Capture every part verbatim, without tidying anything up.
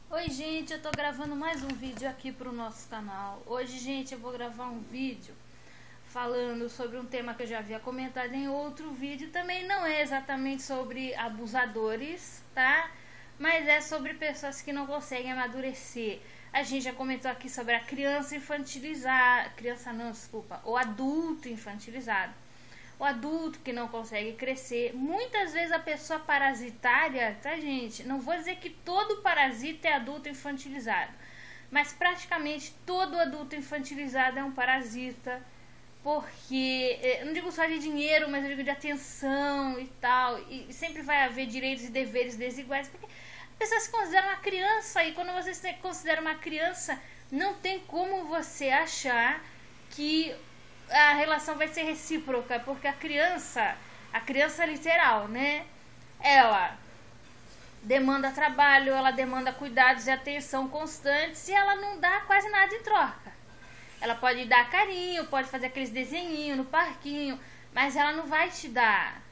Oi gente, eu tô gravando mais um vídeo aqui pro nosso canal. Hoje, gente, eu vou gravar um vídeo falando sobre um tema que eu já havia comentado em outro vídeo. Também não é exatamente sobre abusadores, tá? Mas é sobre pessoas que não conseguem amadurecer. A gente já comentou aqui sobre a criança infantilizada, criança não, desculpa, o adulto infantilizado. O adulto que não consegue crescer. Muitas vezes a pessoa parasitária, tá, gente? Não vou dizer que todo parasita é adulto infantilizado, mas praticamente todo adulto infantilizado é um parasita, porque, eu não digo só de dinheiro, mas eu digo de atenção e tal, e sempre vai haver direitos e deveres desiguais, porque a pessoa se considera uma criança, e quando você se considera uma criança, não tem como você achar que a relação vai ser recíproca, porque a criança, a criança literal, né? Ela demanda trabalho, ela demanda cuidados e atenção constantes e ela não dá quase nada em troca. Ela pode dar carinho, pode fazer aqueles desenhinhos no parquinho, mas ela não vai te dar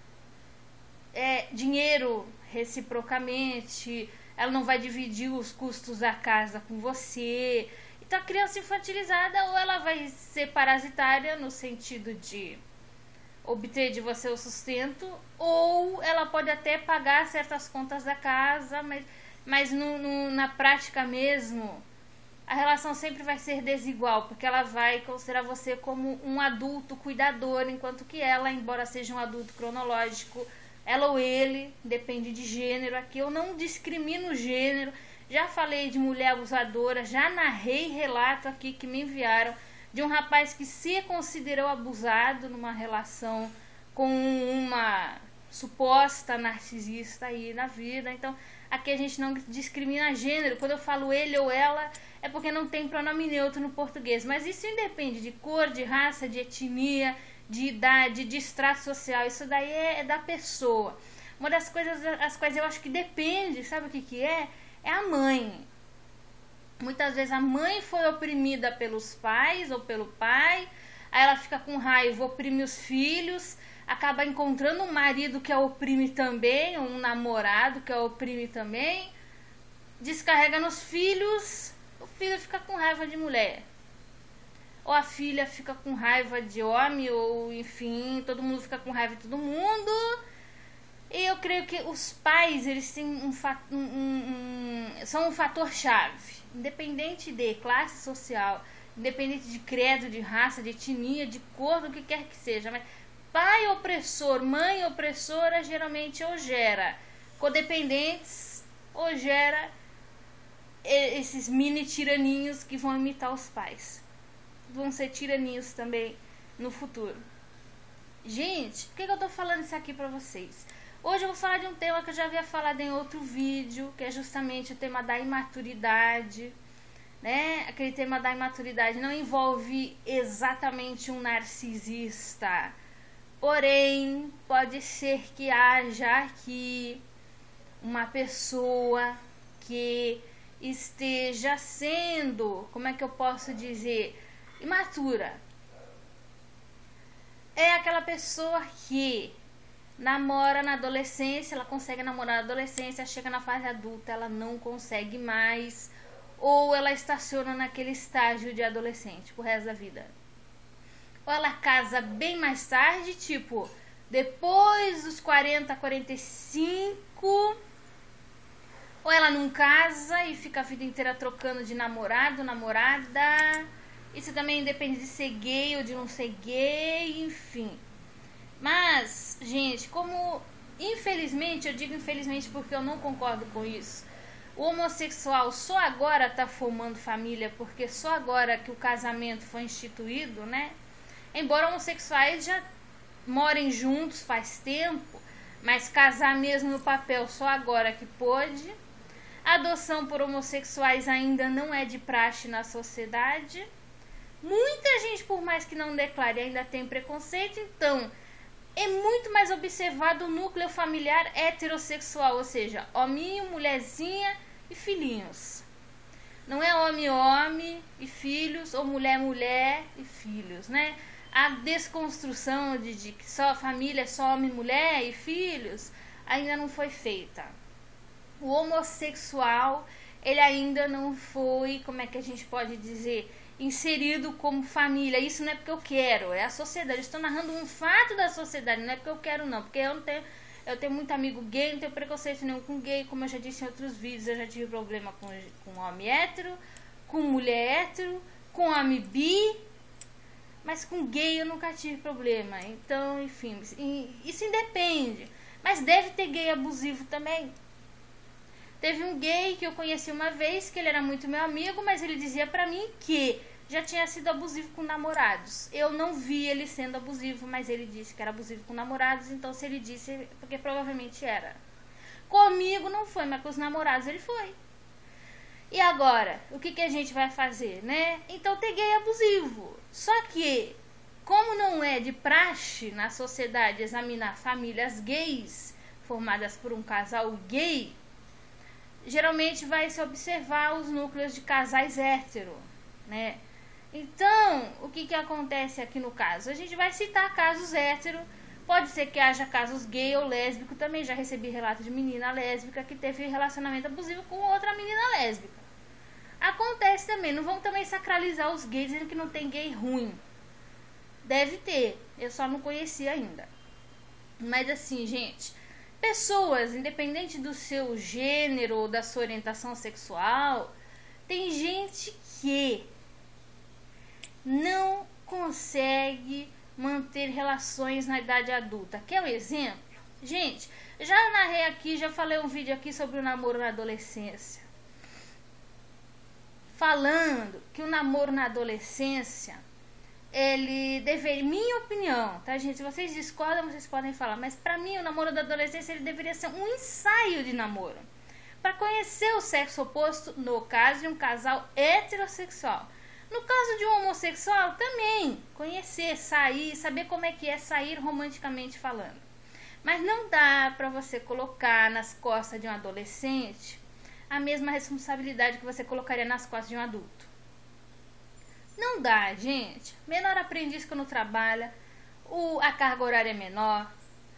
é, dinheiro reciprocamente, ela não vai dividir os custos da casa com você. Então a criança infantilizada, ou ela vai ser parasitária no sentido de obter de você o sustento, ou ela pode até pagar certas contas da casa, mas, mas no, no, na prática mesmo, a relação sempre vai ser desigual, porque ela vai considerar você como um adulto cuidador, enquanto que ela, embora seja um adulto cronológico, ela ou ele, depende de gênero, aqui eu não discrimino gênero. Já falei de mulher abusadora, já narrei relato aqui que me enviaram de um rapaz que se considerou abusado numa relação com uma suposta narcisista aí na vida. Então, aqui a gente não discrimina gênero. Quando eu falo ele ou ela, é porque não tem pronome neutro no português. Mas isso independe de cor, de raça, de etnia, de idade, de extrato social. Isso daí é, é da pessoa. Uma das coisas as quais eu acho que depende, sabe o que que é? É a mãe. Muitas vezes a mãe foi oprimida pelos pais ou pelo pai, aí ela fica com raiva, oprime os filhos, acaba encontrando um marido que a oprime também, ou um namorado que a oprime também, descarrega nos filhos, o filho fica com raiva de mulher. Ou a filha fica com raiva de homem, ou enfim, todo mundo fica com raiva de todo mundo. E eu creio que os pais, eles têm um, um, um, um, são um fator chave, independente de classe social, independente de credo, de raça, de etnia, de cor, do que quer que seja. Mas pai opressor, mãe opressora, geralmente ou gera codependentes, ou gera esses mini tiraninhos que vão imitar os pais. Vão ser tiraninhos também no futuro. Gente, por que, que eu tô falando isso aqui pra vocês? Hoje eu vou falar de um tema que eu já havia falado em outro vídeo, que é justamente o tema da imaturidade, né? Aquele tema da imaturidade não envolve exatamente um narcisista, porém, pode ser que haja aqui uma pessoa que esteja sendo, como é que eu posso dizer, imatura. É aquela pessoa que namora na adolescência, ela consegue namorar na adolescência, chega na fase adulta, ela não consegue mais, ou ela estaciona naquele estágio de adolescente pro resto da vida. Ou ela casa bem mais tarde, tipo, depois dos quarenta, quarenta e cinco, ou ela não casa e fica a vida inteira trocando de namorado, namorada. Isso também depende de ser gay ou de não ser gay, enfim. Mas, gente, como infelizmente, eu digo infelizmente porque eu não concordo com isso, o homossexual só agora tá formando família, porque só agora que o casamento foi instituído, né? Embora homossexuais já morem juntos faz tempo, mas casar mesmo no papel só agora que pôde. A adoção por homossexuais ainda não é de praxe na sociedade. Muita gente, por mais que não declare, ainda tem preconceito, então é muito mais observado o núcleo familiar heterossexual, ou seja, hominho, mulherzinha e filhinhos. Não é homem-homem e filhos, ou mulher-mulher e filhos, né? A desconstrução de, de que só família é só homem, mulher e filhos ainda não foi feita. O homossexual, ele ainda não foi, como é que a gente pode dizer, inserido como família. Isso não é porque eu quero, é a sociedade. Eu estou narrando um fato da sociedade, não é porque eu quero não, porque eu não tenho, eu tenho muito amigo gay, não tenho preconceito nenhum com gay, como eu já disse em outros vídeos, eu já tive problema com, com homem hétero, com mulher hétero, com homem bi, mas com gay eu nunca tive problema. Então, enfim, isso independe. Mas deve ter gay abusivo também. Teve um gay que eu conheci uma vez, que ele era muito meu amigo, mas ele dizia pra mim que já tinha sido abusivo com namorados. Eu não vi ele sendo abusivo, mas ele disse que era abusivo com namorados, então se ele disse, porque provavelmente era. Comigo não foi, mas com os namorados ele foi. E agora, o que, que a gente vai fazer, né? Então tem gay abusivo. Só que, como não é de praxe na sociedade examinar famílias gays formadas por um casal gay, geralmente vai se observar os núcleos de casais hétero, né? Então, o que que acontece aqui no caso? A gente vai citar casos hétero, pode ser que haja casos gay ou lésbico também. Já recebi relato de menina lésbica que teve relacionamento abusivo com outra menina lésbica. Acontece também, não vão também sacralizar os gays dizendo que não tem gay ruim. Deve ter, eu só não conheci ainda. Mas assim, gente, pessoas, independente do seu gênero ou da sua orientação sexual, tem gente que não consegue manter relações na idade adulta. Quer um exemplo? Gente, já narrei aqui, já falei um vídeo aqui sobre o namoro na adolescência. Falando que o namoro na adolescência, ele deveria, minha opinião, tá, gente? Se vocês discordam, vocês podem falar, mas pra mim o namoro da adolescência ele deveria ser um ensaio de namoro, para conhecer o sexo oposto, no caso de um casal heterossexual. No caso de um homossexual, também conhecer, sair, saber como é que é sair romanticamente falando. Mas não dá pra você colocar nas costas de um adolescente a mesma responsabilidade que você colocaria nas costas de um adulto. Não dá, gente. Menor aprendiz quando trabalha, o, a carga horária é menor,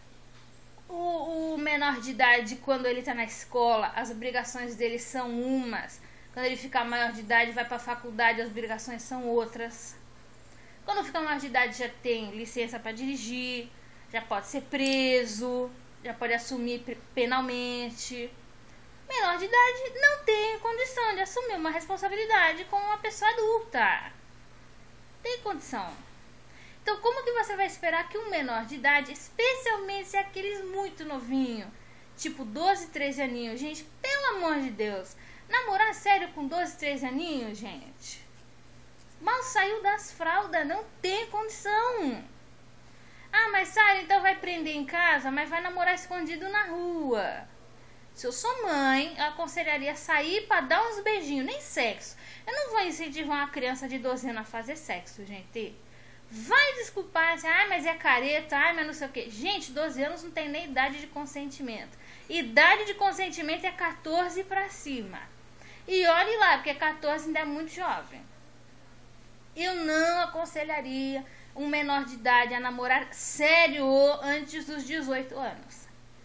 o, o menor de idade, quando ele está na escola, as obrigações dele são umas. Quando ele fica maior de idade, vai para a faculdade, as obrigações são outras. Quando fica maior de idade, já tem licença para dirigir, já pode ser preso, já pode assumir penalmente. Menor de idade não tem condição de assumir uma responsabilidade com uma pessoa adulta. Tem condição. Então, como que você vai esperar que um menor de idade, especialmente se é aqueles muito novinhos, tipo doze, treze aninhos, gente, pelo amor de Deus, namorar sério com doze, treze aninhos, gente, mal saiu das fraldas, não tem condição. Ah, mas Sara, então vai prender em casa, mas vai namorar escondido na rua. Se eu sou mãe, eu aconselharia sair para dar uns beijinhos, nem sexo. Eu não vou incentivar uma criança de doze anos a fazer sexo, gente. Vai desculpar, assim, ai, mas é careta, ai, mas não sei o que. Gente, doze anos não tem nem idade de consentimento. Idade de consentimento é quatorze para cima. E olhe lá, porque quatorze ainda é muito jovem. Eu não aconselharia um menor de idade a namorar sério antes dos dezoito anos.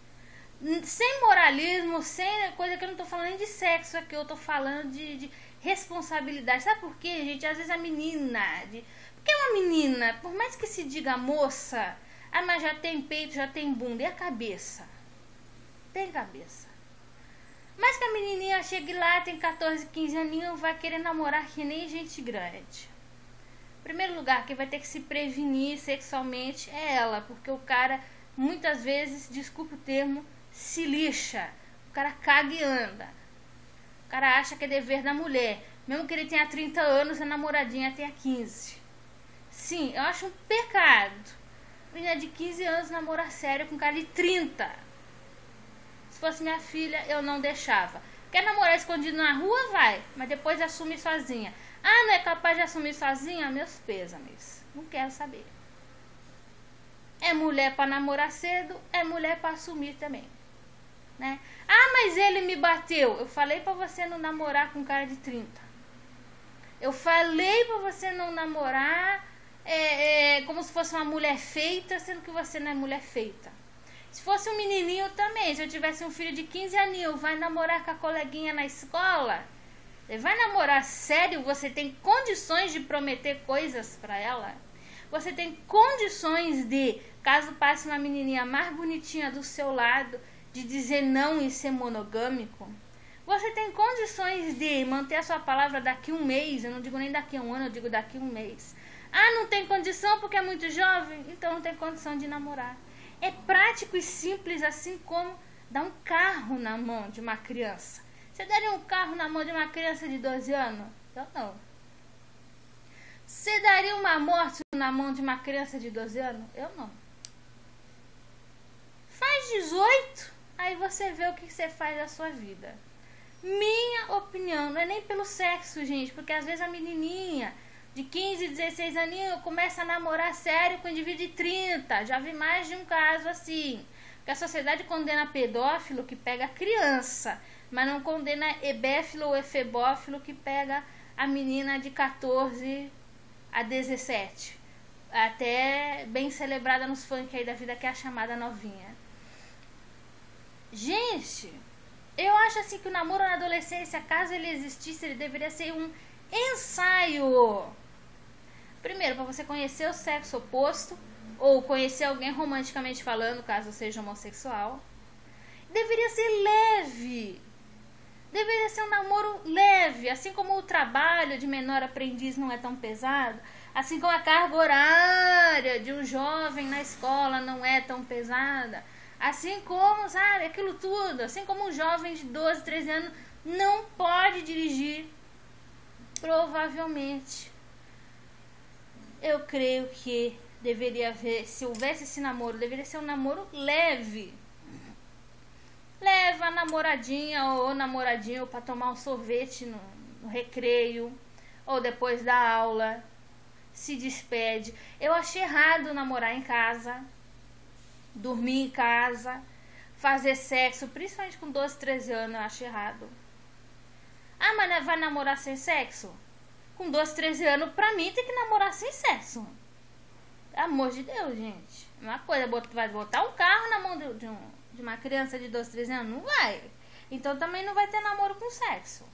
Sem moralismo, sem coisa que eu não tô falando nem de sexo aqui, eu tô falando de, de responsabilidade. Sabe por quê, gente? Às vezes a menina, de, porque é uma menina, por mais que se diga moça, ah, mas já tem peito, já tem bunda, e a cabeça? Tem cabeça. Mas que a menininha chegue lá, tem quatorze, quinze aninhos, vai querer namorar que nem gente grande. Em primeiro lugar, quem vai ter que se prevenir sexualmente é ela, porque o cara, muitas vezes, desculpa o termo, se lixa. O cara caga e anda. O cara acha que é dever da mulher. Mesmo que ele tenha trinta anos, a namoradinha tenha quinze. Sim, eu acho um pecado. Menina de quinze anos namorar sério com um cara de trinta. Se fosse minha filha, eu não deixava. Quer namorar escondido na rua? Vai. Mas depois assume sozinha. Ah, não é capaz de assumir sozinha? Meus pêsames. Não quero saber. É mulher para namorar cedo, é mulher para assumir também. Né? Ah, mas ele me bateu. Eu falei para você não namorar com um cara de trinta. Eu falei para você não namorar é, é, como se fosse uma mulher feita, sendo que você não é mulher feita. Se fosse um menininho também, se eu tivesse um filho de quinze aninhos, vai namorar com a coleguinha na escola? Você vai namorar sério? Você tem condições de prometer coisas pra ela? Você tem condições de, caso passe uma menininha mais bonitinha do seu lado, de dizer não e ser monogâmico? Você tem condições de manter a sua palavra daqui um mês? Eu não digo nem daqui a um ano, eu digo daqui um mês. Ah, não tem condição porque é muito jovem? Então não tem condição de namorar. É prático e simples, assim como dar um carro na mão de uma criança. Você daria um carro na mão de uma criança de doze anos? Eu não. Você daria uma moto na mão de uma criança de doze anos? Eu não. Faz dezoito, aí você vê o que você faz da sua vida. Minha opinião, não é nem pelo sexo, gente, porque às vezes a menininha de quinze, dezesseis aninhos começa a namorar sério com um indivíduo de trinta. Já vi mais de um caso assim. Porque a sociedade condena pedófilo que pega criança, mas não condena ebéfilo ou efebófilo que pega a menina de quatorze a dezessete. Até bem celebrada nos funk aí da vida, que é a chamada novinha. Gente, eu acho assim que o namoro na adolescência, caso ele existisse, ele deveria ser um ensaio. Primeiro, para você conhecer o sexo oposto, ou conhecer alguém romanticamente falando, caso seja homossexual. Deveria ser leve. Deveria ser um namoro leve, assim como o trabalho de menor aprendiz não é tão pesado, assim como a carga horária de um jovem na escola não é tão pesada, assim como, sabe, aquilo tudo, assim como um jovem de doze, treze anos não pode dirigir, provavelmente. Eu creio que deveria haver, se houvesse esse namoro, deveria ser um namoro leve. Leva a namoradinha ou namoradinho para tomar um sorvete no, no recreio ou depois da aula. Se despede. Eu achei errado namorar em casa, dormir em casa, fazer sexo, principalmente com doze, treze anos, eu acho errado. Ah, mas vai namorar sem sexo? Com doze, treze anos, pra mim tem que namorar sem sexo. Pelo amor de Deus, gente. Uma coisa, vai botar um carro na mão de, de, um, de uma criança de doze, treze anos? Não vai. Então também não vai ter namoro com sexo.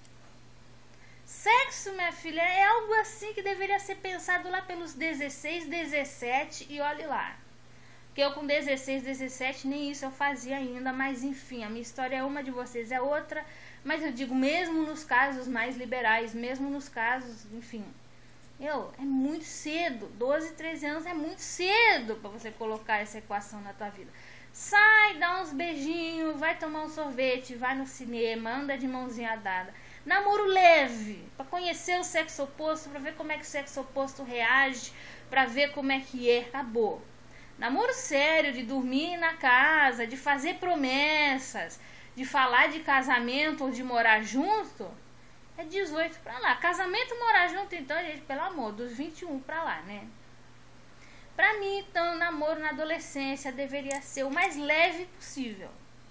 Sexo, minha filha, é algo assim que deveria ser pensado lá pelos dezesseis, dezessete e olhe lá. Porque eu com dezesseis, dezessete nem isso eu fazia ainda, mas enfim, a minha história é uma, de vocês é outra. Mas eu digo, mesmo nos casos mais liberais, mesmo nos casos, enfim, eu, é muito cedo, doze, treze anos é muito cedo para você colocar essa equação na tua vida. Sai, dá uns beijinhos, vai tomar um sorvete, vai no cinema, anda de mãozinha dada. Namoro leve, para conhecer o sexo oposto, para ver como é que o sexo oposto reage, para ver como é que é, acabou. Namoro sério, de dormir na casa, de fazer promessas, de falar de casamento ou de morar junto, é dezoito pra lá. Casamento, morar junto, então, gente, pelo amor, dos vinte e um pra lá, né? Pra mim, então, namoro na adolescência deveria ser o mais leve possível.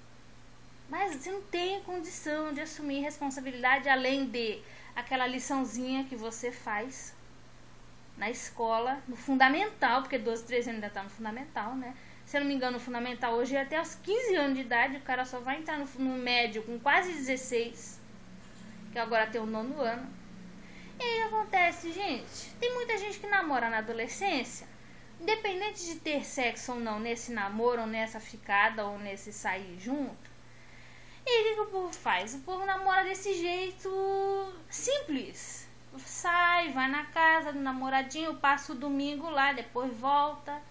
Mas você não tem condição de assumir responsabilidade além de aquela liçãozinha que você faz na escola, no fundamental, porque doze, treze anos ainda tá no fundamental, né? Se eu não me engano, o fundamental hoje é até os quinze anos de idade, o cara só vai entrar no, no médio com quase dezesseis, que agora tem o nono ano. E aí acontece, gente, tem muita gente que namora na adolescência, independente de ter sexo ou não nesse namoro, ou nessa ficada, ou nesse sair junto. E o que, que o povo faz? O povo namora desse jeito simples. Sai, vai na casa do namoradinho, passa o domingo lá, depois volta.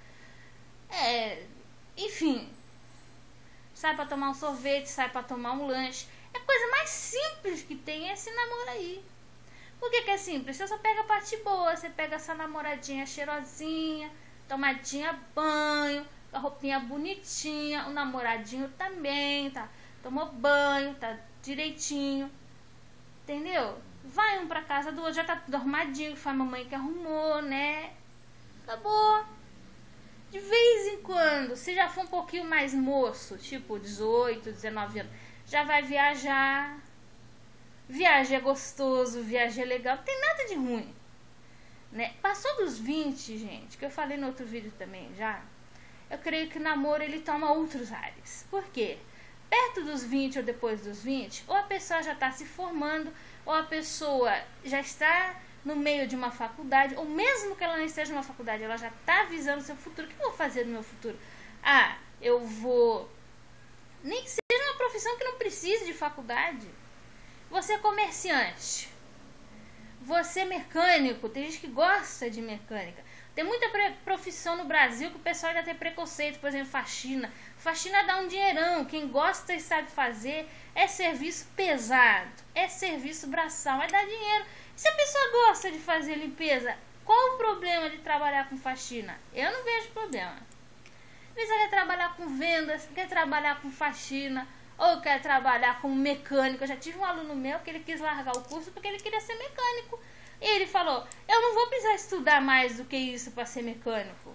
É, enfim, sai pra tomar um sorvete, sai pra tomar um lanche. É a coisa mais simples que tem é esse namoro aí. Por que que é simples? Você só pega a parte boa, você pega essa namoradinha cheirosinha, tomadinha banho, a roupinha bonitinha, o namoradinho também, tá? Tomou banho, tá direitinho, entendeu? Vai um pra casa do outro, já tá tudo arrumadinho, foi a mamãe que arrumou, né? Acabou. De vez em quando, se já for um pouquinho mais moço, tipo dezoito, dezenove anos, já vai viajar. Viagem é gostoso, viagem é legal, não tem nada de ruim, né? Passou dos vinte, gente, que eu falei no outro vídeo também já, eu creio que o namoro ele toma outros ares. Por quê? Perto dos vinte ou depois dos vinte, ou a pessoa já está se formando, ou a pessoa já está no meio de uma faculdade, ou mesmo que ela não esteja numa faculdade, ela já está visando o seu futuro. O que eu vou fazer no meu futuro? Ah, eu vou... Nem que seja uma profissão que não precise de faculdade. Você é comerciante. Você é mecânico. Tem gente que gosta de mecânica. Tem muita profissão no Brasil que o pessoal ainda tem preconceito. Por exemplo, faxina. Faxina dá um dinheirão. Quem gosta e sabe fazer é serviço pesado. É serviço braçal. Mas dá dinheiro. Se a pessoa gosta de fazer limpeza, qual o problema de trabalhar com faxina? Eu não vejo problema. Às vezes ela quer trabalhar com vendas, quer trabalhar com faxina, ou quer trabalhar como mecânico. Eu já tive um aluno meu que ele quis largar o curso porque ele queria ser mecânico. E ele falou, eu não vou precisar estudar mais do que isso para ser mecânico.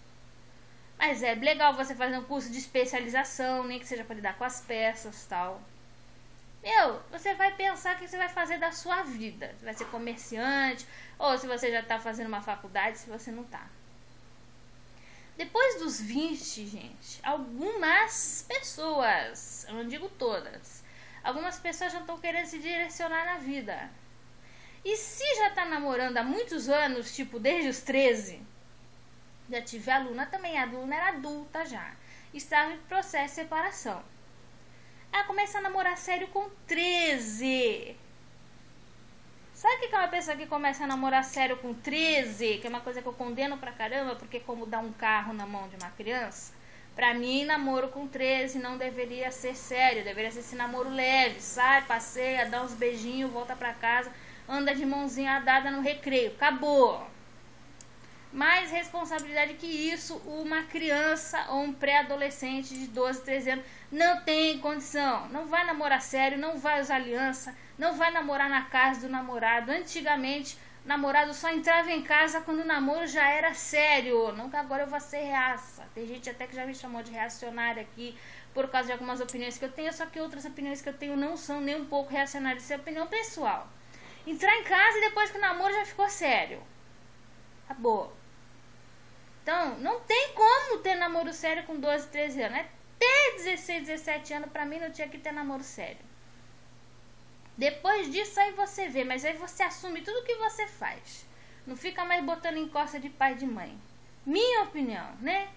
Mas é legal você fazer um curso de especialização, nem que seja para lidar com as peças e tal. Meu, você vai pensar o que você vai fazer da sua vida. Você vai ser comerciante, ou se você já está fazendo uma faculdade, se você não está. Depois dos vinte, gente, algumas pessoas, eu não digo todas, algumas pessoas já estão querendo se direcionar na vida. E se já está namorando há muitos anos, tipo desde os treze, já tive aluna também, a aluna era adulta já, estava em processo de separação. Ela começa a namorar sério com treze. Sabe o que é uma pessoa que começa a namorar sério com treze? Que é uma coisa que eu condeno pra caramba, porque como dar um carro na mão de uma criança. Pra mim, namoro com treze não deveria ser sério, deveria ser esse namoro leve. Sai, passeia, dá uns beijinhos, volta pra casa, anda de mãozinha dada no recreio. Acabou. Mais responsabilidade que isso, uma criança ou um pré-adolescente de doze, treze anos não tem condição. Não vai namorar sério, não vai usar aliança, não vai namorar na casa do namorado. Antigamente, o namorado só entrava em casa quando o namoro já era sério. Nunca agora eu vou ser reaça. Tem gente até que já me chamou de reacionária aqui por causa de algumas opiniões que eu tenho, só que outras opiniões que eu tenho não são nem um pouco reacionárias. Isso é opinião pessoal. Entrar em casa e depois que o namoro já ficou sério. Acabou. Então, não tem como ter namoro sério com doze, treze anos. Até dezesseis, dezessete anos, pra mim, não tinha que ter namoro sério. Depois disso, aí você vê. Mas aí você assume tudo que você faz. Não fica mais botando em costa de pai e de mãe. Minha opinião, né?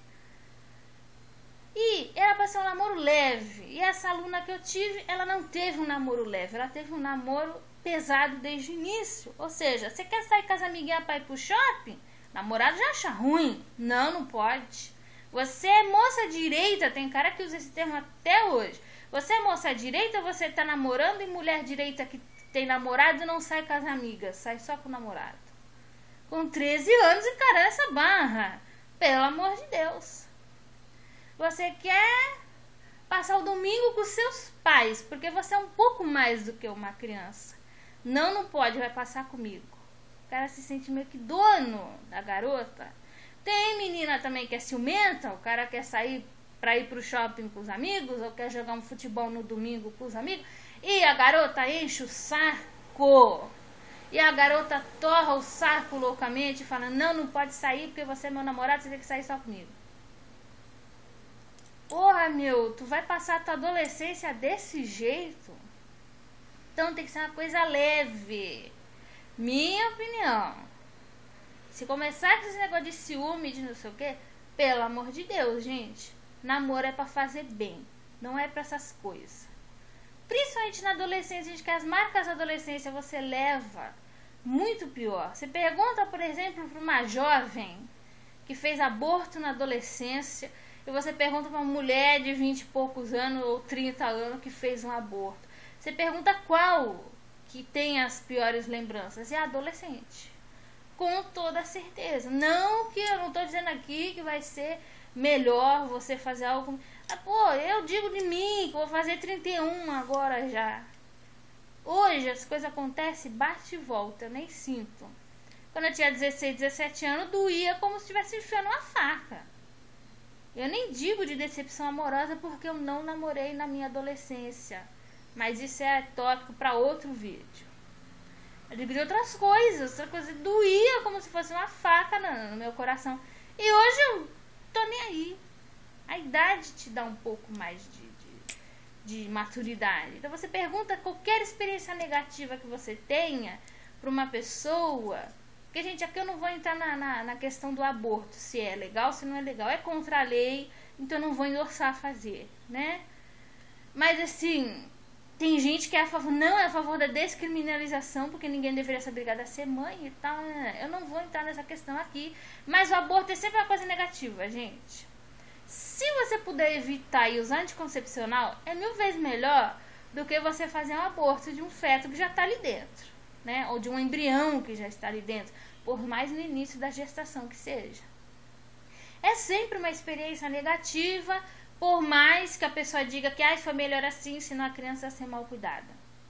E era pra ser um namoro leve. E essa aluna que eu tive, ela não teve um namoro leve. Ela teve um namoro pesado desde o início. Ou seja, você quer sair com as amiguinhas pra ir pro shopping? Namorado já acha ruim. Não, não pode. Você é moça direita, tem cara que usa esse termo até hoje. Você é moça direita, você tá namorando, e mulher direita que tem namorado não sai com as amigas, sai só com o namorado. Com treze anos encarando essa barra. Pelo amor de Deus. Você quer passar o domingo com seus pais, porque você é um pouco mais do que uma criança. Não, não pode, vai passar comigo. O cara se sente meio que dono da garota. Tem menina também que é ciumenta, o cara quer sair pra ir pro shopping com os amigos, ou quer jogar um futebol no domingo com os amigos, e a garota enche o saco. E a garota torra o saco loucamente, falando, não, não pode sair porque você é meu namorado, você tem que sair só comigo. Porra, meu, tu vai passar a tua adolescência desse jeito? Então tem que ser uma coisa leve. Minha opinião. Se começar com esse negócio de ciúme, de não sei o que, pelo amor de Deus, gente. Namoro é pra fazer bem, não é pra essas coisas. Principalmente na adolescência, gente, que as marcas da adolescência você leva muito pior. Você pergunta, por exemplo, pra uma jovem que fez aborto na adolescência, e você pergunta pra uma mulher de vinte e poucos anos ou trinta anos que fez um aborto. Você pergunta qual que tem as piores lembranças. É a adolescente. Com toda certeza. Não que eu não tô dizendo aqui que vai ser melhor você fazer algo... Ah, pô, eu digo de mim, que vou fazer trinta e um agora já. Hoje as coisas acontecem, bate e volta, eu nem sinto. Quando eu tinha dezesseis, dezessete anos, doía como se estivesse enfiando uma faca. Eu nem digo de decepção amorosa porque eu não namorei na minha adolescência. Mas isso é tópico para outro vídeo. Eu digo de outras coisas. Outra coisa doía como se fosse uma faca no, no meu coração. E hoje eu tô nem aí. A idade te dá um pouco mais de, de, de maturidade. Então você pergunta qualquer experiência negativa que você tenha para uma pessoa. Porque, gente, aqui eu não vou entrar na, na, na questão do aborto, se é legal, se não é legal. É contra a lei, então eu não vou endossar a fazer, né? Mas, assim, tem gente que é a favor, não é a favor da descriminalização, porque ninguém deveria ser obrigado a ser mãe e tal. Eu não vou entrar nessa questão aqui. Mas o aborto é sempre uma coisa negativa, gente. Se você puder evitar e usar anticoncepcional, é mil vezes melhor do que você fazer um aborto de um feto que já está ali dentro, né? Ou de um embrião que já está ali dentro, por mais no início da gestação que seja. É sempre uma experiência negativa, por mais que a pessoa diga que ah, foi melhor assim, senão a criança ia ser mal cuidada.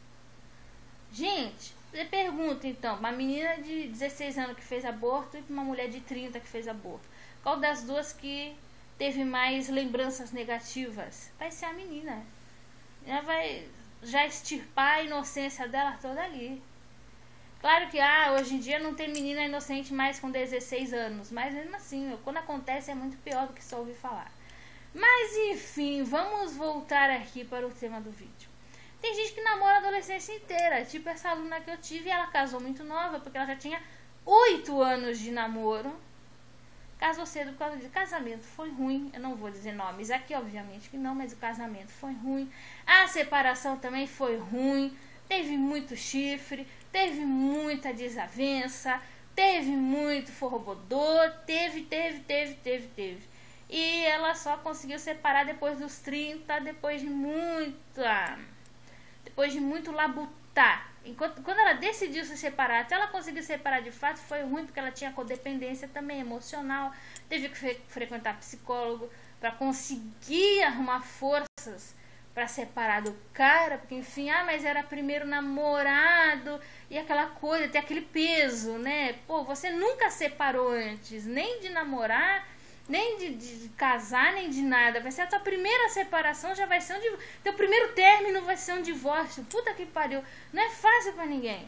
Gente, você pergunta então, uma menina de dezesseis anos que fez aborto e uma mulher de trinta que fez aborto, qual das duas que teve mais lembranças negativas? Vai ser a menina. Ela vai já extirpar a inocência dela toda ali. Claro que ah, hoje em dia não tem menina inocente mais com dezesseis anos, mas mesmo assim, quando acontece é muito pior do que só ouvir falar. Mas enfim, vamos voltar aqui para o tema do vídeo. Tem gente que namora a adolescência inteira, tipo essa aluna que eu tive, ela casou muito nova, porque ela já tinha oito anos de namoro. Casou cedo por causa disso. Casamento foi ruim, eu não vou dizer nomes aqui, obviamente que não, mas o casamento foi ruim. A separação também foi ruim, teve muito chifre, teve muita desavença, teve muito forrobodô, teve, teve, teve, teve, teve. E ela só conseguiu separar depois dos trinta, depois de muita, depois de muito labutar. Enquanto, quando ela decidiu se separar, até ela conseguir separar de fato, foi ruim, porque ela tinha codependência também emocional, teve que fre frequentar psicólogo para conseguir arrumar forças para separar do cara, porque enfim, ah, mas era primeiro namorado, e aquela coisa, tem aquele peso, né? Pô, você nunca separou antes, nem de namorar, nem de, de, de casar, nem de nada. Vai ser a tua primeira separação, já vai ser um divórcio. Teu primeiro término vai ser um divórcio. Puta que pariu. Não é fácil pra ninguém.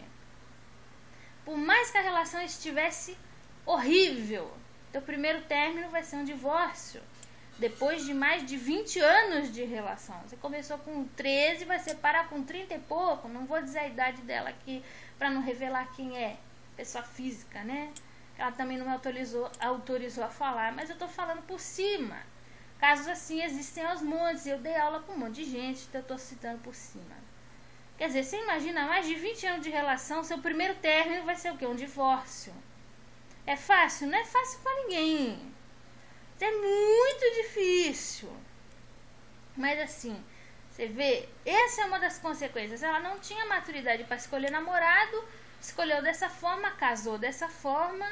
Por mais que a relação estivesse horrível, teu primeiro término vai ser um divórcio. Depois de mais de vinte anos de relação. Você começou com treze, vai separar com trinta e pouco. Não vou dizer a idade dela aqui pra não revelar quem é. Pessoa física, né? Ela também não me autorizou, autorizou a falar, mas eu tô falando por cima. Casos assim existem aos montes. Eu dei aula com um monte de gente, então eu tô citando por cima. Quer dizer, você imagina mais de vinte anos de relação, seu primeiro término vai ser o quê? Um divórcio. É fácil? Não é fácil pra ninguém. É muito difícil. Mas assim, você vê, essa é uma das consequências. Ela não tinha maturidade para escolher namorado, escolheu dessa forma, casou dessa forma,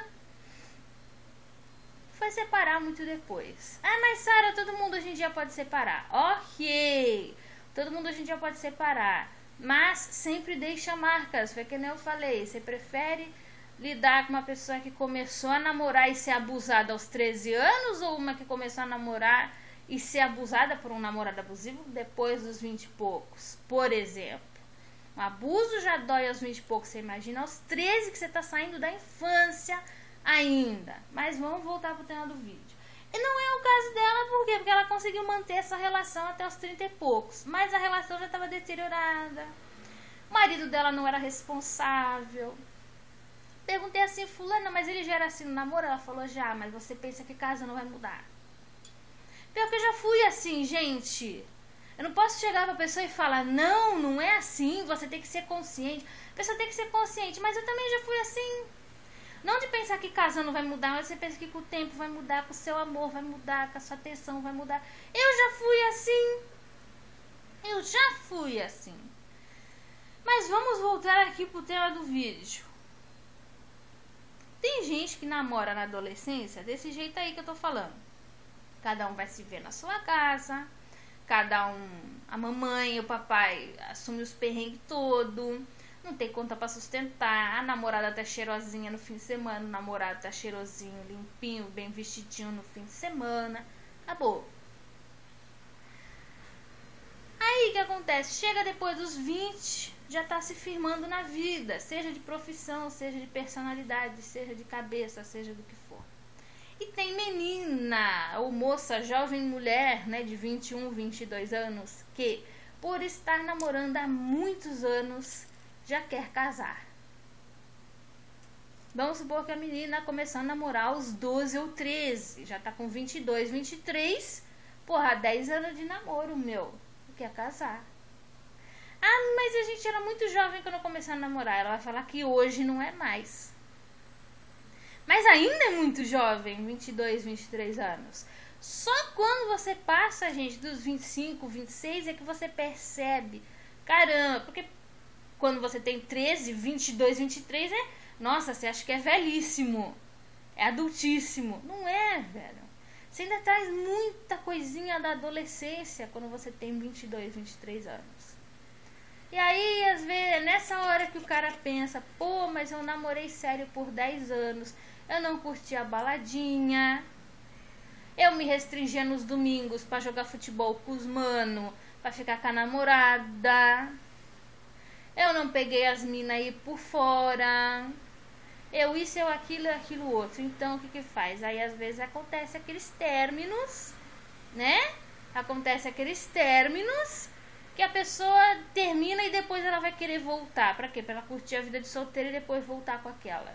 foi separar muito depois. Ah, mas Sara, todo mundo hoje em dia pode separar. Ok, todo mundo hoje em dia pode separar, mas sempre deixa marcas. Foi que nem eu falei, você prefere lidar com uma pessoa que começou a namorar e ser abusada aos treze anos, ou uma que começou a namorar e ser abusada por um namorado abusivo depois dos vinte e poucos, por exemplo? Um abuso já dói aos vinte e poucos, você imagina aos treze, que você está saindo da infância ainda. Mas vamos voltar para o tema do vídeo. E não é o caso dela, por quê? Porque ela conseguiu manter essa relação até os trinta e poucos, mas a relação já estava deteriorada. O marido dela não era responsável. Perguntei assim, fulana, mas ele já era assim no namoro? Ela falou, já, mas você pensa que casa não vai mudar. Pior que eu já fui assim, gente. Eu não posso chegar pra pessoa e falar, não, não é assim, você tem que ser consciente. A pessoa tem que ser consciente, mas eu também já fui assim. Não de pensar que casando vai mudar, mas você pensa que com o tempo vai mudar, com o seu amor vai mudar, com a sua atenção vai mudar. Eu já fui assim. Eu já fui assim. Mas vamos voltar aqui pro tema do vídeo. Tem gente que namora na adolescência desse jeito aí que eu tô falando. Cada um vai se ver na sua casa. Cada um, a mamãe e o papai assumem os perrengues todo. Não tem conta pra sustentar. A namorada tá cheirosinha no fim de semana. O namorado tá cheirosinho, limpinho, bem vestidinho no fim de semana. Acabou. Aí o que acontece? Chega depois dos vinte, já tá se firmando na vida. Seja de profissão, seja de personalidade, seja de cabeça, seja do que for. E tem menina ou moça, jovem mulher, né, de vinte e um, vinte e dois anos, que por estar namorando há muitos anos já quer casar. Vamos supor que a menina começou a namorar aos doze ou treze, já tá com vinte e dois, vinte e três, porra, dez anos de namoro, meu, quer casar. Ah, mas a gente era muito jovem quando começou a namorar. Ela vai falar que hoje não é mais. Mas ainda é muito jovem, vinte e dois, vinte e três anos. Só quando você passa, gente, dos vinte e cinco, vinte e seis é que você percebe. Caramba, porque quando você tem treze, vinte e dois, vinte e três é... Nossa, você acha que é velhíssimo. É adultíssimo. Não é, velho. Você ainda traz muita coisinha da adolescência quando você tem vinte e dois, vinte e três anos. E aí, às vezes, é nessa hora que o cara pensa, pô, mas eu namorei sério por dez anos, eu não curti a baladinha, eu me restringia nos domingos pra jogar futebol com os mano, pra ficar com a namorada, eu não peguei as minas aí por fora, eu isso, eu aquilo, aquilo outro. Então, o que que faz? Aí, às vezes, acontece aqueles términos, né? Acontece aqueles términos que a pessoa termina e depois ela vai querer voltar. Pra quê? Pra ela curtir a vida de solteira e depois voltar com aquela.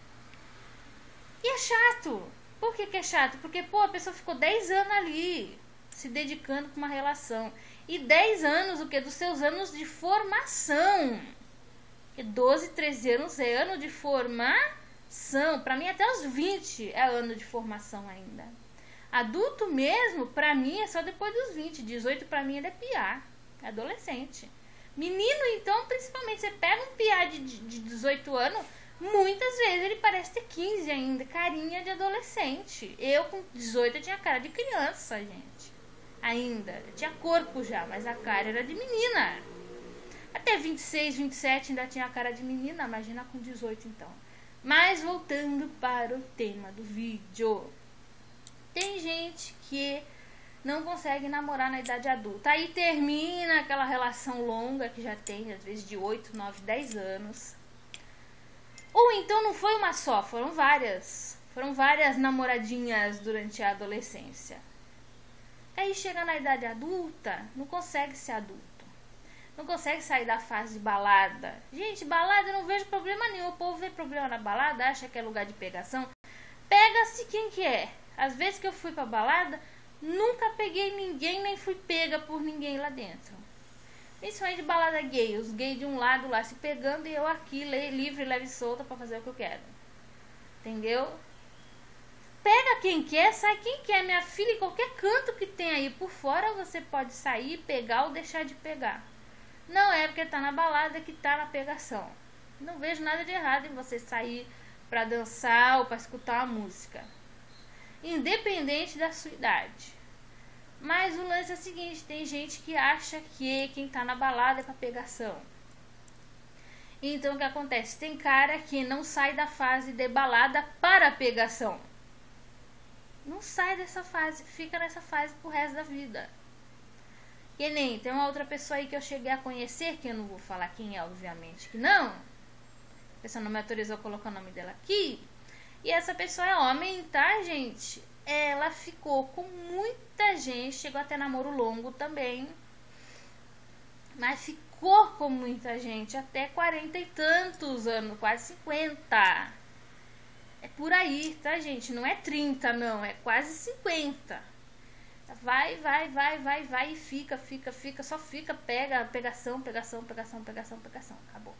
E é chato. Por que que é chato? Porque, pô, a pessoa ficou dez anos ali, se dedicando com uma relação. E dez anos, o quê? Dos seus anos de formação. Porque doze, treze anos é ano de formação. Pra mim, até os vinte é ano de formação ainda. Adulto mesmo, pra mim, é só depois dos vinte. dezoito pra mim ainda é piá. Adolescente. Menino, então, principalmente, você pega um piá de, de dezoito anos, muitas vezes ele parece ter quinze ainda, carinha de adolescente. Eu com dezoito eu tinha cara de criança, gente. Ainda. Eu tinha corpo já, mas a cara era de menina. Até vinte e seis, vinte e sete ainda tinha a cara de menina, imagina com dezoito então. Mas voltando para o tema do vídeo. Tem gente que não consegue namorar na idade adulta. Aí termina aquela relação longa que já tem, às vezes, de oito, nove, dez anos. Ou então não foi uma só, foram várias. Foram várias namoradinhas durante a adolescência. Aí chega na idade adulta, não consegue ser adulto. Não consegue sair da fase de balada. Gente, balada eu não vejo problema nenhum. O povo vê problema na balada, acha que é lugar de pegação. Pega-se quem que é. Às vezes que eu fui pra balada, nunca peguei ninguém, nem fui pega por ninguém lá dentro. Principalmente de balada gay. Os gays de um lado lá se pegando e eu aqui livre, leve e solta pra fazer o que eu quero. Entendeu? Pega quem quer, sai quem quer. Minha filha, em qualquer canto que tem aí por fora, você pode sair, pegar ou deixar de pegar. Não é porque tá na balada que tá na pegação. Não vejo nada de errado em você sair pra dançar ou pra escutar uma música. Independente da sua idade. Mas o lance é o seguinte, tem gente que acha que quem tá na balada é pra pegação. Então o que acontece? Tem cara que não sai da fase de balada para a pegação. Não sai dessa fase, fica nessa fase pro resto da vida. Que nem, tem uma outra pessoa aí que eu cheguei a conhecer, que eu não vou falar quem é, obviamente que não. A pessoa não me autorizou a colocar o nome dela aqui. E essa pessoa é homem, tá, gente? Ela ficou com muita gente, chegou até namoro longo também. Mas ficou com muita gente até quarenta e tantos anos, quase cinquenta. É por aí, tá, gente? Não é trinta, não, é quase cinquenta. Vai, vai, vai, vai, vai e fica, fica, fica, só fica, pega, pegação, pegação, pegação, pegação, pegação, acabou.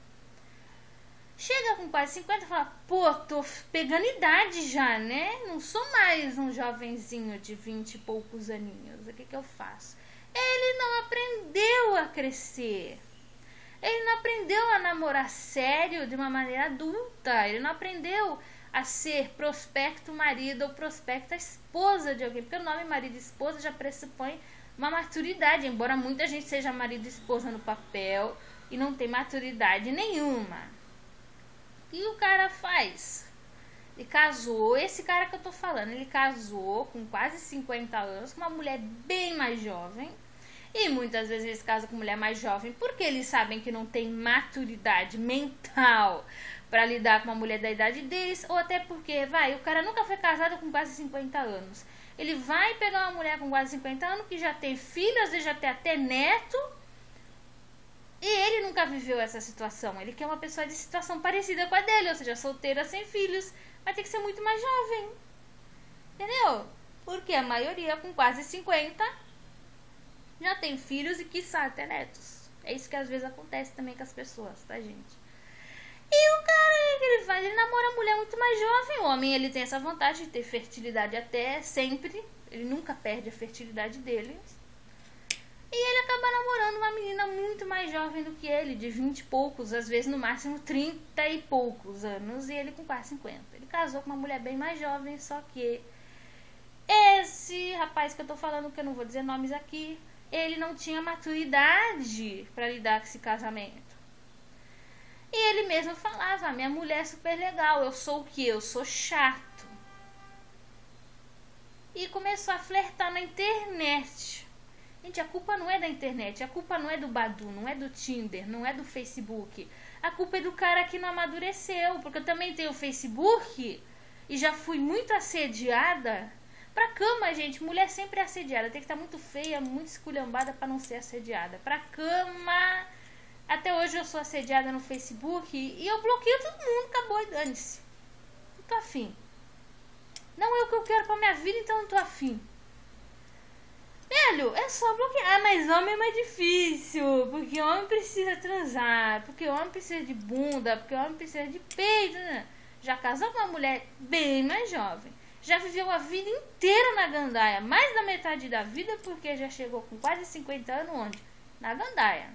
Chega com quase cinquenta e fala, pô, tô pegando idade já, né? Não sou mais um jovenzinho de vinte e poucos aninhos. O que que eu faço? Ele não aprendeu a crescer. Ele não aprendeu a namorar sério de uma maneira adulta. Ele não aprendeu a ser prospecto marido ou prospecta esposa de alguém. Porque o nome marido e esposa já pressupõe uma maturidade. Embora muita gente seja marido e esposa no papel e não tem maturidade nenhuma. E o cara faz? Ele casou, esse cara que eu tô falando, ele casou com quase cinquenta anos, com uma mulher bem mais jovem. E muitas vezes eles casam com mulher mais jovem porque eles sabem que não tem maturidade mental para lidar com uma mulher da idade deles, ou até porque, vai, o cara nunca foi casado com quase cinquenta anos. Ele vai pegar uma mulher com quase cinquenta anos que já tem filhos e já tem até neto, e ele nunca viveu essa situação. Ele quer uma pessoa de situação parecida com a dele, ou seja, solteira sem filhos, vai ter que ser muito mais jovem. Entendeu? Porque a maioria com quase cinquenta já tem filhos e quiçá até netos. É isso que às vezes acontece também com as pessoas, tá, gente? E o cara, o que ele faz? Ele namora a mulher muito mais jovem. O homem, ele tem essa vantagem de ter fertilidade até sempre. Ele nunca perde a fertilidade dele. E ele acaba namorando uma menina muito mais jovem do que ele, de vinte e poucos, às vezes no máximo trinta e poucos anos, e ele com quase cinquenta. Ele casou com uma mulher bem mais jovem, só que esse rapaz que eu tô falando, que eu não vou dizer nomes aqui, ele não tinha maturidade para lidar com esse casamento. E ele mesmo falava, minha mulher é super legal, eu sou o quê? Eu sou chato. E começou a flertar na internet. Gente, a culpa não é da internet, a culpa não é do Badoo, não é do Tinder, não é do Facebook. A culpa é do cara que não amadureceu, porque eu também tenho o Facebook e já fui muito assediada. Pra cama, gente, mulher sempre é assediada, tem que estar muito feia, muito esculhambada pra não ser assediada. Pra cama, até hoje eu sou assediada no Facebook e eu bloqueio todo mundo, acabou e dane-se. Não tô afim. Não é o que eu quero pra minha vida, então não tô afim. Velho, é só bloquear. Ah, mas homem é mais difícil, porque homem precisa transar, porque homem precisa de bunda, porque homem precisa de peito, né? Já casou com uma mulher bem mais jovem, já viveu a vida inteira na gandaia, mais da metade da vida, porque já chegou com quase cinquenta anos, onde? Na gandaia.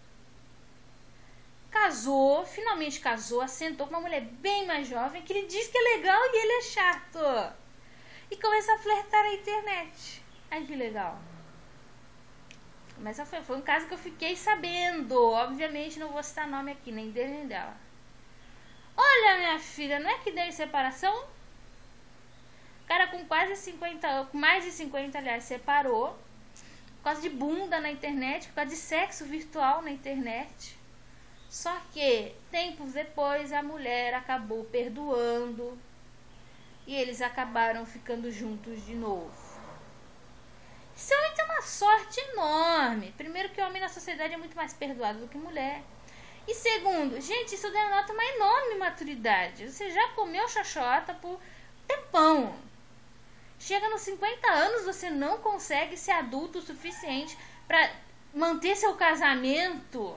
Casou, finalmente casou, assentou com uma mulher bem mais jovem, que ele diz que é legal e ele é chato. E começa a flertar na internet. Ai, que legal. Mas foi, foi um caso que eu fiquei sabendo. Obviamente não vou citar nome aqui, nem dele nem dela. Olha, minha filha, não é que deu em separação? O cara com quase cinquenta, com mais de cinquenta, aliás, separou. Por causa de bunda na internet, por causa de sexo virtual na internet. Só que, tempos depois, a mulher acabou perdoando. E eles acabaram ficando juntos de novo. Esse homem tem uma sorte enorme. Primeiro que o homem na sociedade é muito mais perdoado do que mulher. E segundo, gente, isso denota uma enorme maturidade. Você já comeu xoxota por tempão. Chega nos cinquenta anos, você não consegue ser adulto o suficiente para manter seu casamento.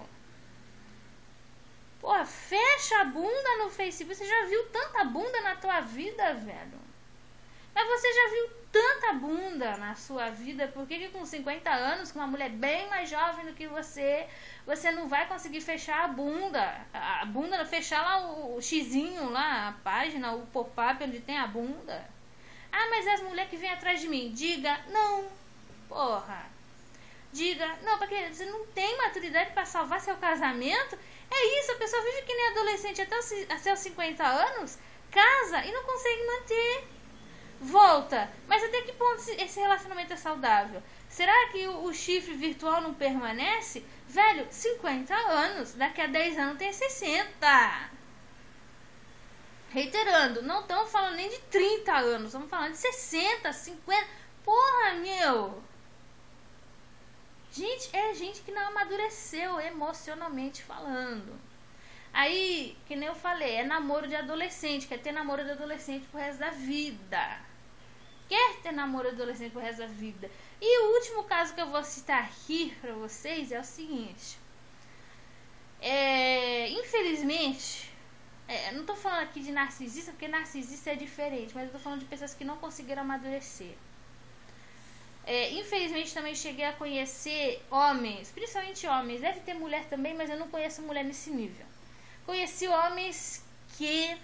Pô, fecha a bunda no Facebook. Você já viu tanta bunda na tua vida, velho? Mas você já viu tanta bunda na sua vida, por que que com cinquenta anos, com uma mulher bem mais jovem do que você, você não vai conseguir fechar a bunda? A bunda, fechar lá o, o xizinho lá, a página, o pop-up onde tem a bunda. Ah, mas é as mulheres que vêm atrás de mim. Diga, não, porra. Diga, não, porque você não tem maturidade para salvar seu casamento. É isso, a pessoa vive que nem adolescente até os, até os cinquenta anos, casa e não consegue manter. Volta, mas até que ponto esse relacionamento é saudável? Será que o, o chifre virtual não permanece? Velho, cinquenta anos, daqui a dez anos tem sessenta. Reiterando, não estamos falando nem de trinta anos, estamos falando de sessenta, cinquenta. Porra, meu! Gente, é gente que não amadureceu emocionalmente falando. Aí, que nem eu falei, é namoro de adolescente, quer ter namoro de adolescente pro resto da vida. Quer ter namoro de adolescente pro resto da vida. E o último caso que eu vou citar aqui pra vocês é o seguinte. É, infelizmente, é, não tô falando aqui de narcisista, porque narcisista é diferente, mas eu tô falando de pessoas que não conseguiram amadurecer. É, infelizmente também cheguei a conhecer homens, principalmente homens, deve ter mulher também, mas eu não conheço mulher nesse nível. Conheci homens que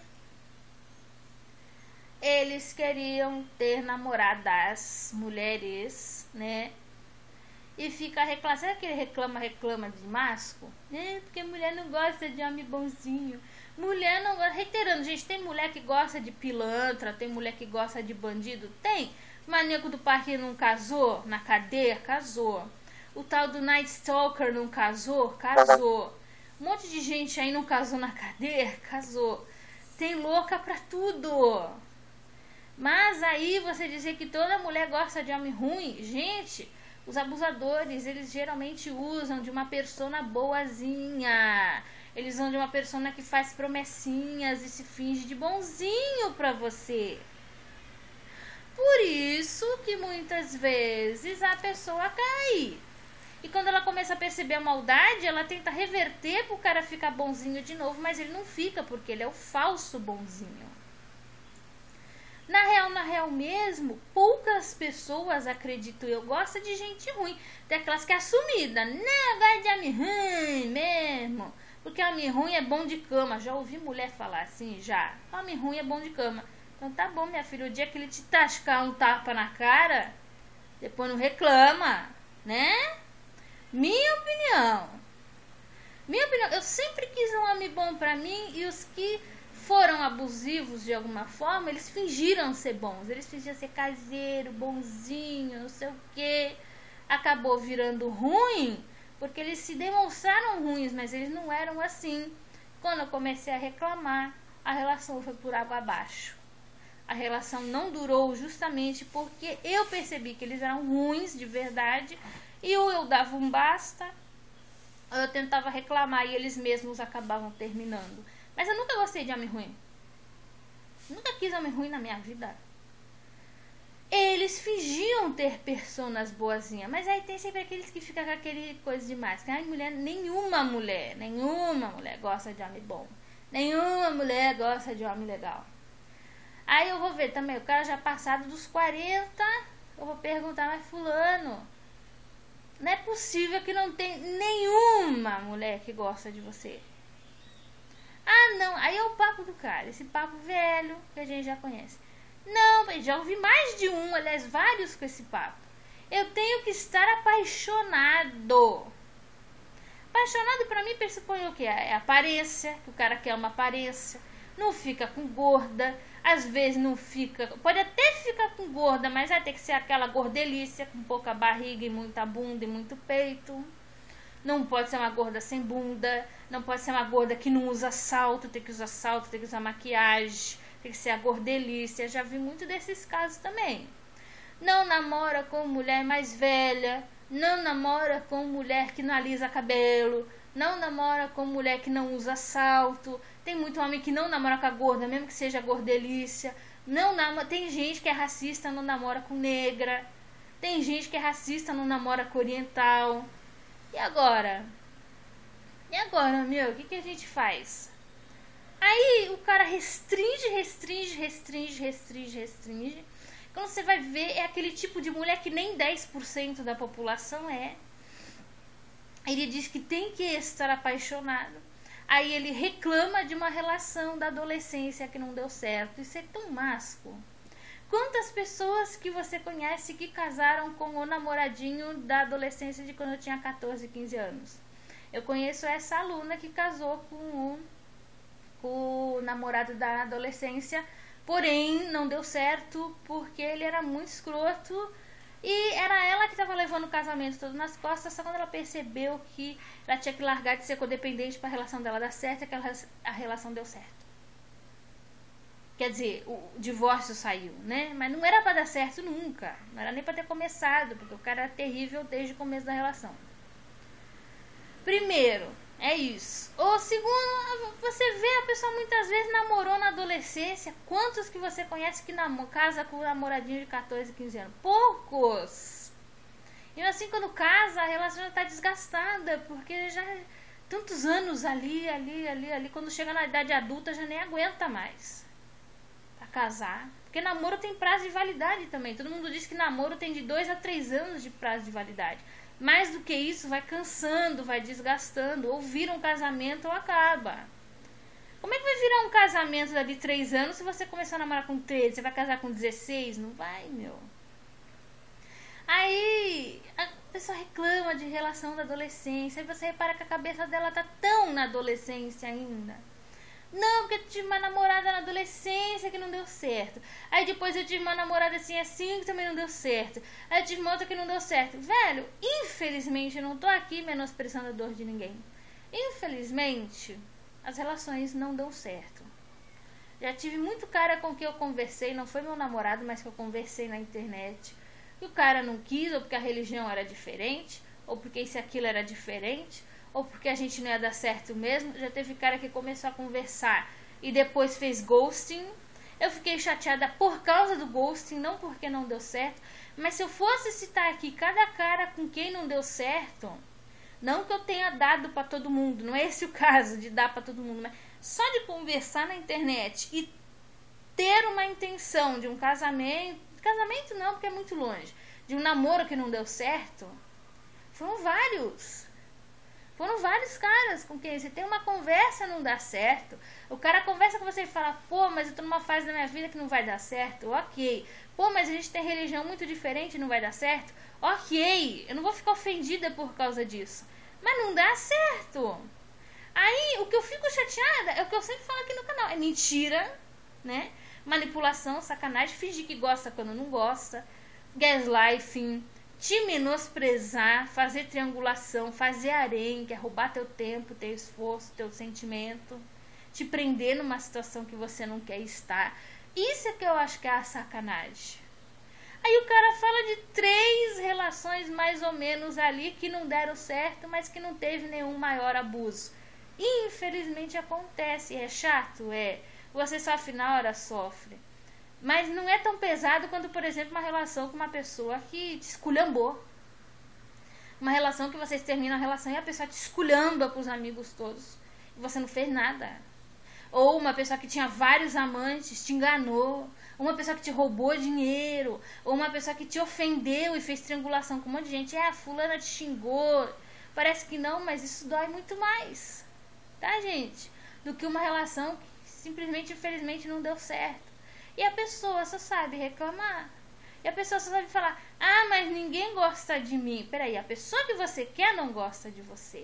eles queriam ter namoradas mulheres, né? E fica reclamando, sabe aquele reclama, reclama de masco? É, porque mulher não gosta de homem bonzinho. Mulher não gosta, reiterando, gente, tem mulher que gosta de pilantra, tem mulher que gosta de bandido? Tem. Maníaco do parque não casou na cadeia? Casou. O tal do Night Stalker não casou? Casou. Um monte de gente aí não casou na cadeia? Casou. Tem louca pra tudo. Mas aí você dizer que toda mulher gosta de homem ruim, gente, os abusadores, eles geralmente usam de uma persona boazinha. Eles usam de uma persona que faz promessinhas e se finge de bonzinho pra você. Por isso que muitas vezes a pessoa cai. E quando ela começa a perceber a maldade, ela tenta reverter pro cara ficar bonzinho de novo, mas ele não fica, porque ele é o falso bonzinho. Na real, na real mesmo, poucas pessoas, acredito eu, gostam de gente ruim. Tem aquelas que é assumida. Não, vai de homem ruim mesmo. Porque homem ruim é bom de cama. Já ouvi mulher falar assim, já. Homem ruim é bom de cama. Então tá bom, minha filha. O dia que ele te tascar um tapa na cara, depois não reclama, né? Minha opinião. Minha opinião. Eu sempre quis um homem bom pra mim, e os que foram abusivos de alguma forma, eles fingiram ser bons. Eles fingiam ser caseiro, bonzinho, não sei o que. Acabou virando ruim, porque eles se demonstraram ruins, mas eles não eram assim. Quando eu comecei a reclamar, a relação foi por água abaixo. A relação não durou justamente porque eu percebi que eles eram ruins de verdade, e ou eu dava um basta, ou eu tentava reclamar e eles mesmos acabavam terminando. Mas eu nunca gostei de homem ruim. Nunca quis homem ruim na minha vida. Eles fingiam ter personas boazinhas, mas aí tem sempre aqueles que ficam com aquele coisa demais. Que ai, mulher, nenhuma mulher, nenhuma mulher gosta de homem bom. Nenhuma mulher gosta de homem legal. Aí eu vou ver também, o cara já passado dos quarenta, eu vou perguntar, mas fulano, não é possível que não tem nenhuma mulher que gosta de você. Ah, não, aí é o papo do cara, esse papo velho que a gente já conhece. Não, já ouvi mais de um, aliás, vários com esse papo. Eu tenho que estar apaixonado. Apaixonado pra mim pressupõe o quê? É aparência, que o cara quer uma aparência. Não fica com gorda, às vezes não fica, pode até ficar com gorda, mas vai ter que ser aquela gordelícia, com pouca barriga e muita bunda e muito peito. Não pode ser uma gorda sem bunda, não pode ser uma gorda que não usa salto, tem que usar salto, tem que usar maquiagem, tem que ser a gordelícia. Já vi muito desses casos também. Não namora com mulher mais velha, não namora com mulher que não alisa cabelo, não namora com mulher que não usa salto. Tem muito homem que não namora com a gorda, mesmo que seja gordelícia. Não namora, tem gente que é racista, não namora com negra. Tem gente que é racista, não namora com oriental. E agora? E agora, meu? O que, que a gente faz? Aí o cara restringe, restringe, restringe, restringe, restringe. Quando você vai ver, é aquele tipo de mulher que nem dez por cento da população é. Ele diz que tem que estar apaixonado. Aí ele reclama de uma relação da adolescência que não deu certo. Isso é tão masco. Quantas pessoas que você conhece que casaram com o namoradinho da adolescência de quando eu tinha catorze, quinze anos? Eu conheço essa aluna que casou com o, com o namorado da adolescência, porém não deu certo porque ele era muito escroto e era ela que estava levando o casamento todo nas costas. Só quando ela percebeu que ela tinha que largar de ser codependente para a relação dela dar certo, é que a relação deu certo. Quer dizer, o divórcio saiu, né? Mas não era pra dar certo nunca. Não era nem pra ter começado, porque o cara era terrível desde o começo da relação. Primeiro, é isso. Ou segundo, você vê a pessoa muitas vezes namorou na adolescência. Quantos que você conhece que namora, casa com um namoradinho de catorze, quinze anos? Poucos! E assim, quando casa, a relação já tá desgastada, porque já tantos anos ali, ali, ali, ali. Quando chega na idade adulta, já nem aguenta mais casar, porque namoro tem prazo de validade também. Todo mundo diz que namoro tem de dois a três anos de prazo de validade. Mais do que isso, vai cansando, vai desgastando, ou vira um casamento ou acaba. Como é que vai virar um casamento de três anos se você começou a namorar com treze? Você vai casar com dezesseis? Não vai, meu. Aí a pessoa reclama de relação da adolescência, aí você repara que a cabeça dela tá tão na adolescência ainda. Não, porque eu tive uma namorada na adolescência que não deu certo. Aí depois eu tive uma namorada assim assim que também não deu certo. Aí eu tive uma outra que não deu certo. Velho, infelizmente eu não tô aqui menosprezando a dor de ninguém. Infelizmente, as relações não dão certo. Já tive muito cara com quem eu conversei, não foi meu namorado, mas que eu conversei na internet. E o cara não quis, ou porque a religião era diferente, ou porque isso e aquilo era diferente, ou porque a gente não ia dar certo mesmo. Já teve cara que começou a conversar e depois fez ghosting. Eu fiquei chateada por causa do ghosting, não porque não deu certo. Mas se eu fosse citar aqui cada cara com quem não deu certo, não que eu tenha dado pra todo mundo, não é esse o caso de dar pra todo mundo, mas só de conversar na internet e ter uma intenção de um casamento, casamento não, porque é muito longe, de um namoro que não deu certo, foram vários. Foram vários caras com quem você tem uma conversa e não dá certo. O cara conversa com você e fala, pô, mas eu tô numa fase da minha vida que não vai dar certo. Ok. Pô, mas a gente tem religião muito diferente e não vai dar certo. Ok. Eu não vou ficar ofendida por causa disso. Mas não dá certo. Aí, o que eu fico chateada é o que eu sempre falo aqui no canal. É mentira, né? Manipulação, sacanagem, fingir que gosta quando não gosta. Gaslighting. Te menosprezar, fazer triangulação, fazer harém, que é roubar teu tempo, teu esforço, teu sentimento, te prender numa situação que você não quer estar. Isso é que eu acho que é a sacanagem. Aí o cara fala de três relações mais ou menos ali que não deram certo, mas que não teve nenhum maior abuso. E infelizmente acontece, é chato, é. Você sofre na hora, sofre. Mas não é tão pesado quanto, por exemplo, uma relação com uma pessoa que te esculhambou. Uma relação que vocês terminam a relação e a pessoa te esculhamba com os amigos todos. E você não fez nada. Ou uma pessoa que tinha vários amantes, te enganou. Uma pessoa que te roubou dinheiro. Ou uma pessoa que te ofendeu e fez triangulação com um monte de gente. É, a fulana te xingou. Parece que não, mas isso dói muito mais. Tá, gente? Do que uma relação que simplesmente, infelizmente, não deu certo. E a pessoa só sabe reclamar. E a pessoa só sabe falar, ah, mas ninguém gosta de mim. Peraí, a pessoa que você quer não gosta de você.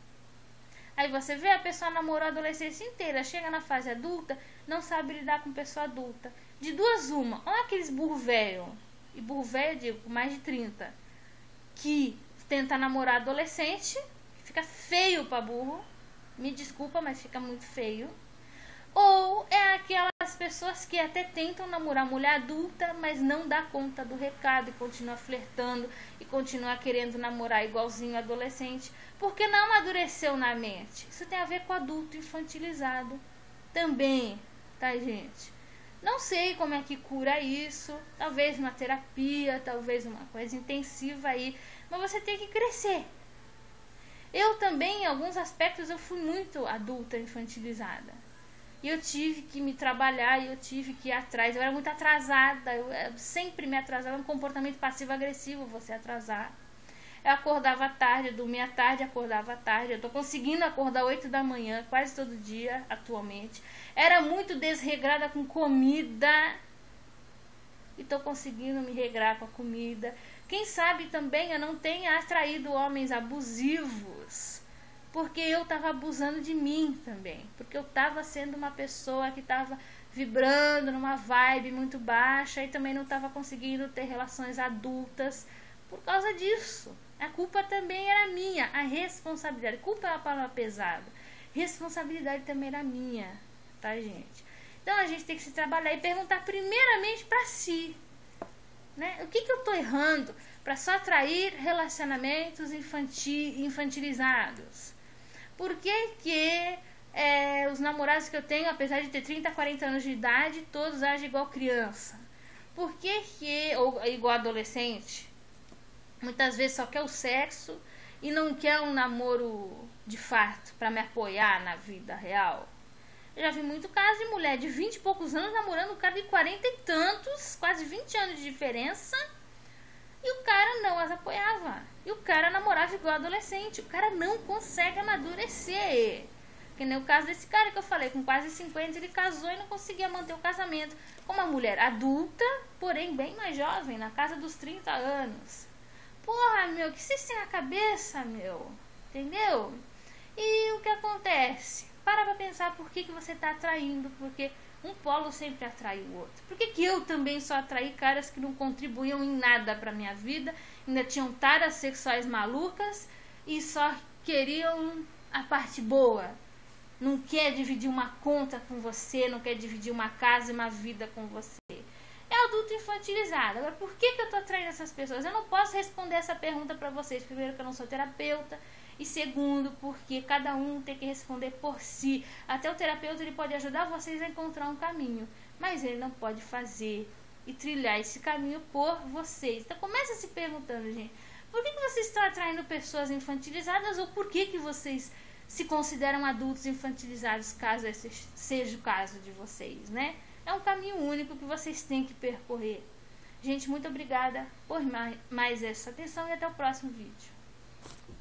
Aí você vê, a pessoa namorou a adolescência inteira, chega na fase adulta, não sabe lidar com pessoa adulta. De duas uma, olha aqueles burro velho, e burro velho, eu digo, com mais de trinta, que tenta namorar adolescente, fica feio pra burro, me desculpa, mas fica muito feio. Ou é aquelas pessoas que até tentam namorar mulher adulta, mas não dá conta do recado e continua flertando e continua querendo namorar igualzinho adolescente, porque não amadureceu na mente. Isso tem a ver com adulto infantilizado também, tá, gente? Não sei como é que cura isso, talvez uma terapia, talvez uma coisa intensiva aí, mas você tem que crescer. Eu também, em alguns aspectos, eu fui muito adulta infantilizada. E eu tive que me trabalhar, e eu tive que ir atrás. Eu era muito atrasada, eu, eu sempre me atrasava. É um comportamento passivo-agressivo você atrasar. Eu acordava tarde, eu dormia tarde, acordava tarde. Eu tô conseguindo acordar oito da manhã, quase todo dia, atualmente. Era muito desregrada com comida. E tô conseguindo me regrar com a comida. Quem sabe também eu não tenha atraído homens abusivos. Porque eu estava abusando de mim também. Porque eu estava sendo uma pessoa que estava vibrando numa vibe muito baixa e também não estava conseguindo ter relações adultas por causa disso. A culpa também era minha, a responsabilidade. Culpa é uma palavra pesada. Responsabilidade também era minha, tá, gente? Então a gente tem que se trabalhar e perguntar primeiramente para si, né? O que que eu tô errando para só atrair relacionamentos infantil, infantilizados? Por que que é, os namorados que eu tenho, apesar de ter trinta, quarenta anos de idade, todos agem igual criança? Por que que, ou igual adolescente, muitas vezes só quer o sexo e não quer um namoro de fato para me apoiar na vida real? Eu já vi muito caso de mulher de vinte e poucos anos namorando um cara de quarenta e tantos, quase vinte anos de diferença, e o cara não as apoiava. E o cara namorava igual adolescente. O cara não consegue amadurecer. Que nem o caso desse cara que eu falei, com quase cinquenta, ele casou e não conseguia manter o casamento. Com uma mulher adulta, porém bem mais jovem, na casa dos trinta anos. Porra, meu, que vocês têm na cabeça, meu? Entendeu? E o que acontece? para pra pensar por que, que você está atraindo, porque um polo sempre atrai o outro. Por que, que eu também só atraí caras que não contribuíam em nada para minha vida, ainda tinham taras sexuais malucas e só queriam a parte boa? Não quer dividir uma conta com você, não quer dividir uma casa e uma vida com você. É adulto infantilizado. Agora, por que, que eu tô atraindo essas pessoas? Eu não posso responder essa pergunta para vocês. Primeiro, que eu não sou terapeuta. E segundo, porque cada um tem que responder por si. Até o terapeuta ele pode ajudar vocês a encontrar um caminho, mas ele não pode fazer e trilhar esse caminho por vocês. Então comece se perguntando, gente, por que, que vocês estão atraindo pessoas infantilizadas, ou por que, que vocês se consideram adultos infantilizados, caso esse seja o caso de vocês, né? É um caminho único que vocês têm que percorrer. Gente, muito obrigada por mais essa atenção e até o próximo vídeo.